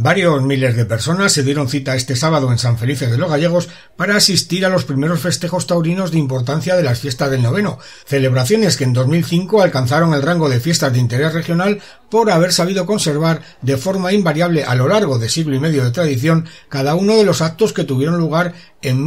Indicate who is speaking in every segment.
Speaker 1: Varios miles de personas se dieron cita este sábado en San Felices de los Gallegos para asistir a los primeros festejos taurinos de importancia de las fiestas del noveno, celebraciones que en 2005 alcanzaron el rango de fiestas de interés regional por haber sabido conservar de forma invariable a lo largo de siglo y medio de tradición cada uno de los actos que tuvieron lugar en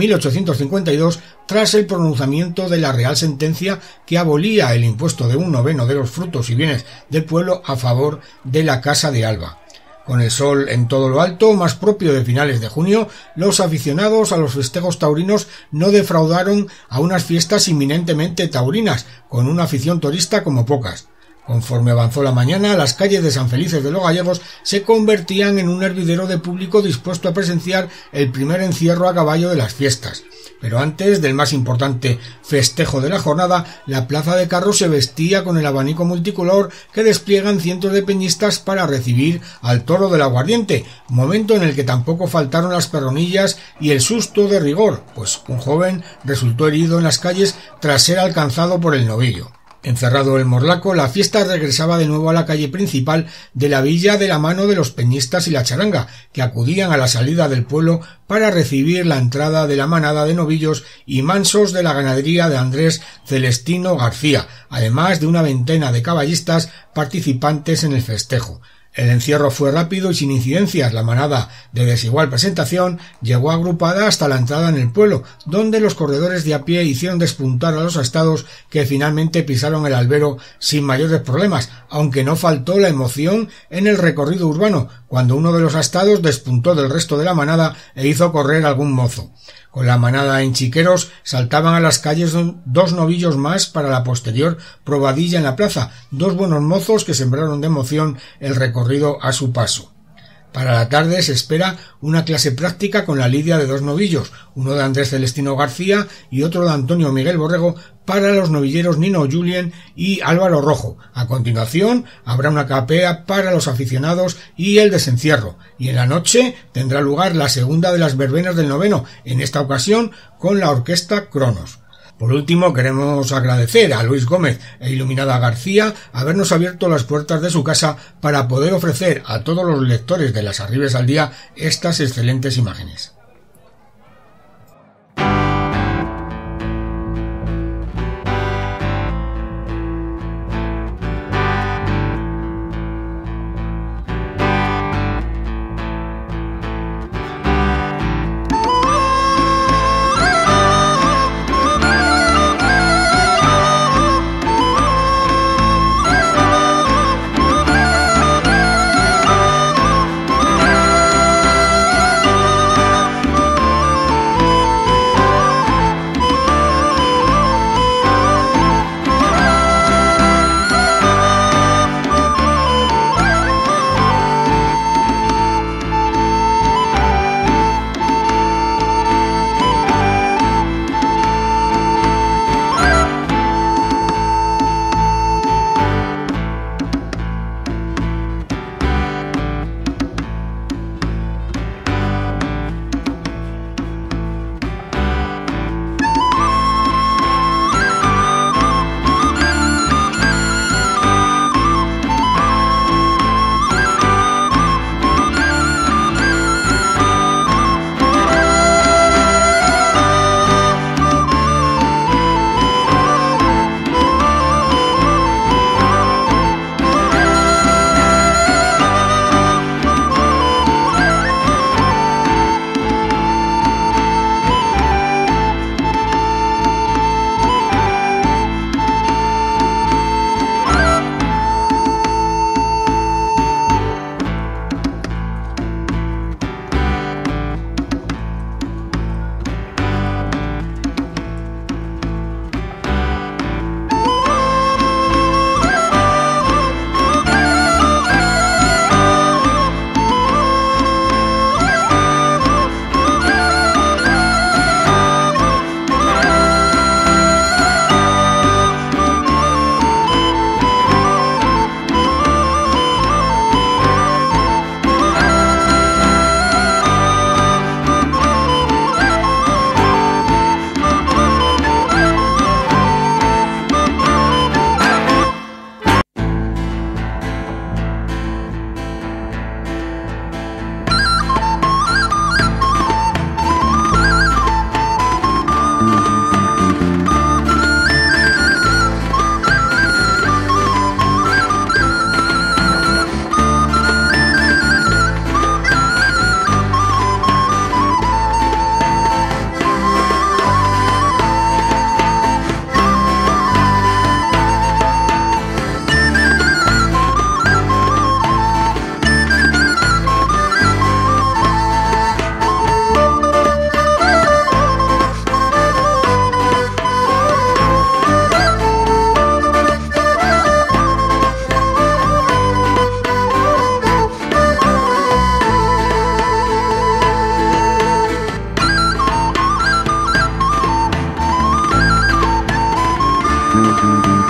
Speaker 1: 1852 tras el pronunciamiento de la Real Sentencia que abolía el impuesto de 1/9 de los frutos y bienes del pueblo a favor de la Casa de Alba. Con el sol en todo lo alto, más propio de finales de junio, los aficionados a los festejos taurinos no defraudaron a unas fiestas inminentemente taurinas, con una afición torista como pocas. Conforme avanzó la mañana, las calles de San Felices de los Gallegos se convertían en un hervidero de público dispuesto a presenciar el primer encierro a caballo de las fiestas. Pero antes del más importante festejo de la jornada, la plaza de carros se vestía con el abanico multicolor que despliegan cientos de peñistas para recibir al toro del aguardiente, momento en el que tampoco faltaron las perronillas y el susto de rigor, pues un joven resultó herido en las calles tras ser alcanzado por el novillo. Encerrado el morlaco, la fiesta regresaba de nuevo a la calle principal de la villa de la mano de los peñistas y la charanga, que acudían a la salida del pueblo para recibir la entrada de la manada de novillos y mansos de la ganadería de Andrés Celestino García, además de una veintena de caballistas participantes en el festejo. El encierro fue rápido y sin incidencias. La manada, de desigual presentación, llegó agrupada hasta la entrada en el pueblo, donde los corredores de a pie hicieron despuntar a los astados que finalmente pisaron el albero sin mayores problemas, aunque no faltó la emoción en el recorrido urbano, cuando uno de los astados despuntó del resto de la manada e hizo correr algún mozo. Con la manada en chiqueros saltaban a las calles dos novillos más para la posterior probadilla en la plaza, dos buenos mozos que sembraron de emoción el recorrido a su paso. Para la tarde se espera una clase práctica con la lidia de dos novillos, uno de Andrés Celestino García y otro de Antonio Miguel Borrego, para los novilleros Nino Julien y Álvaro Rojo. A continuación habrá una capea para los aficionados y el desencierro, y en la noche tendrá lugar la segunda de las verbenas del noveno, en esta ocasión con la orquesta Cronos. Por último, queremos agradecer a Luis Gómez e Iluminada García habernos abierto las puertas de su casa para poder ofrecer a todos los lectores de Las Arribes al Día estas excelentes imágenes.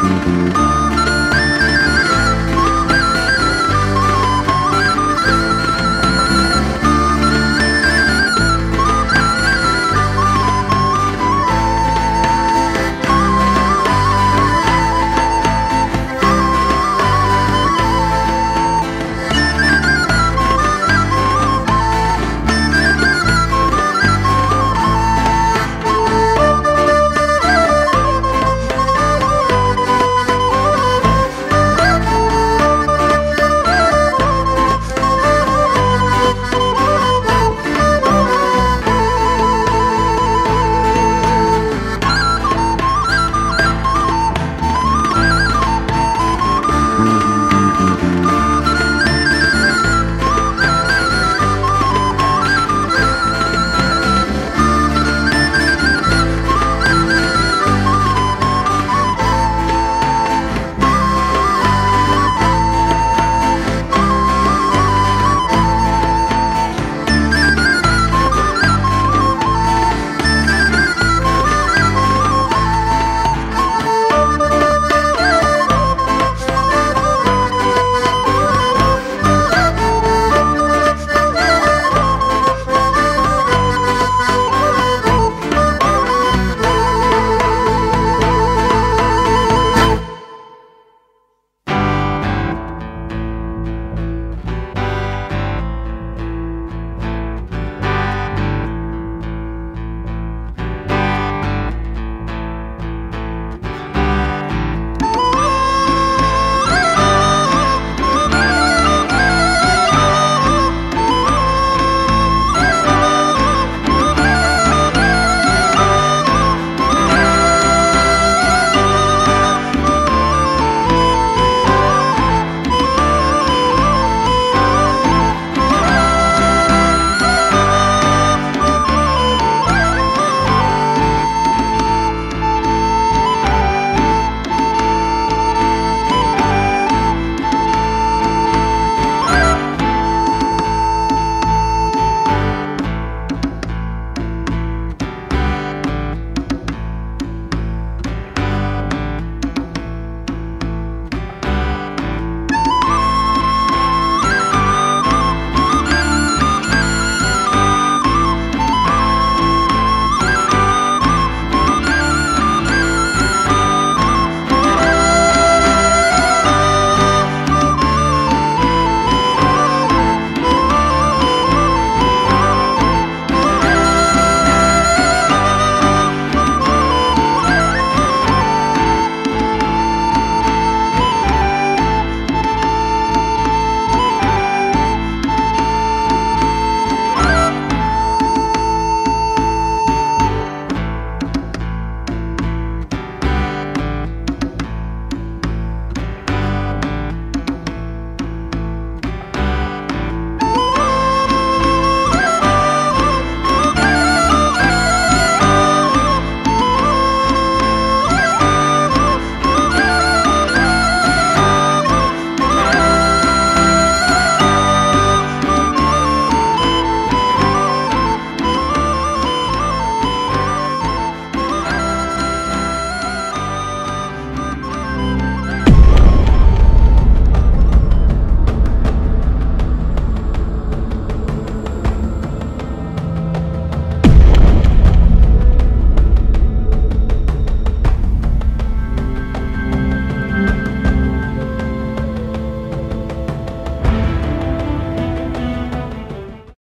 Speaker 2: Música